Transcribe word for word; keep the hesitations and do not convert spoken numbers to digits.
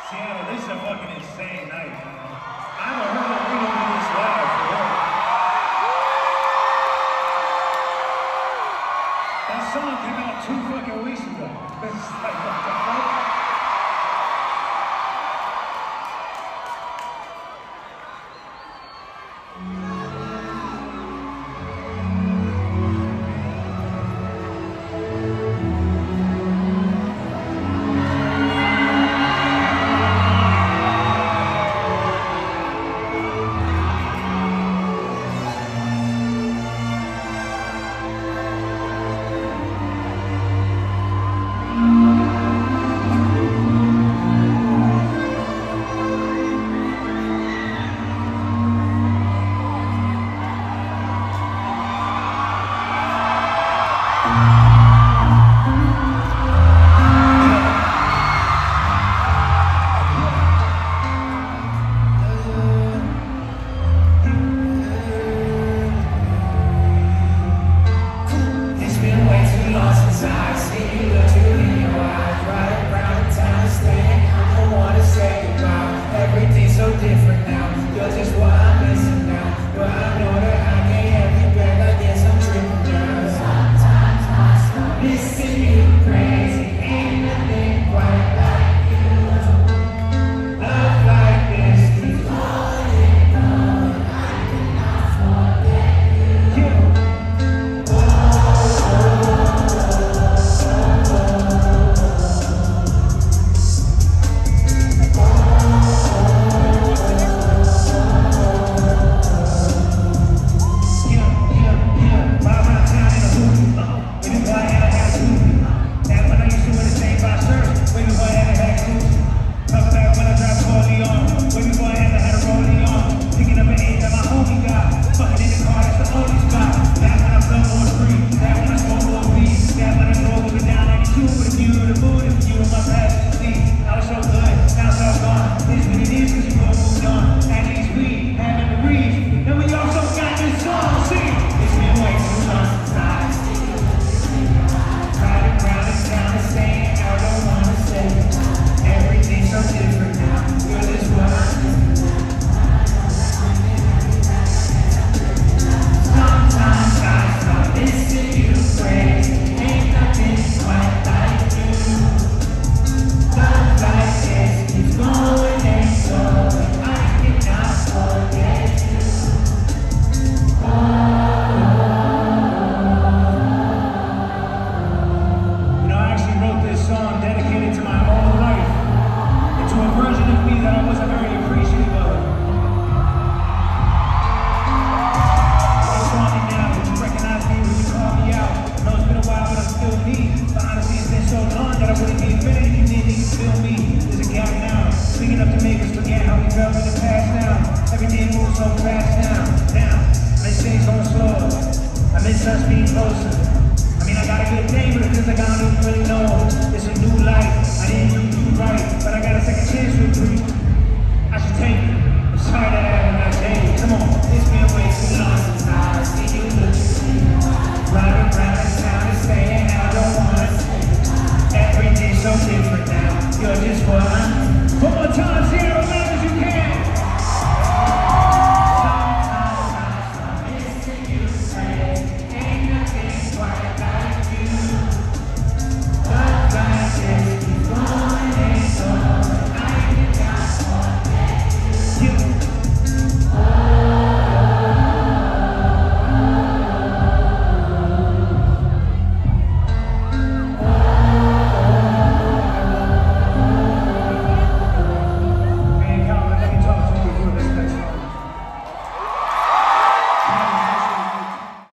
Seattle, this is a fucking insane night, man. I haven't heard a real do this live for real. That song came out two fucking weeks ago. It's like, what the fuck? Us being closer. I mean, I got a good name, but it feels like I don't even really know